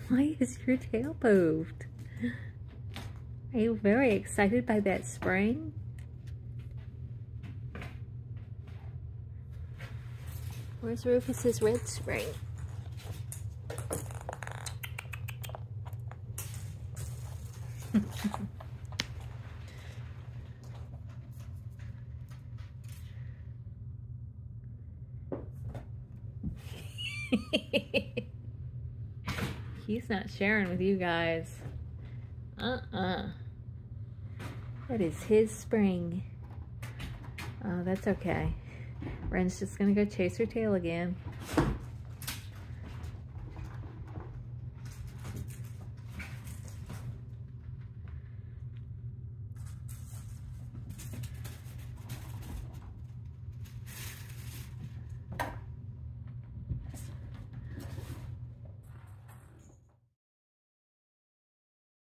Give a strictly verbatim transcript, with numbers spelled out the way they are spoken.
Why is your tail moved? Are you very excited by that spring? Where's Rufus's red spring? He's not sharing with you guys. Uh-uh. That is his spring. Oh, that's okay. Wren's just gonna go chase her tail again.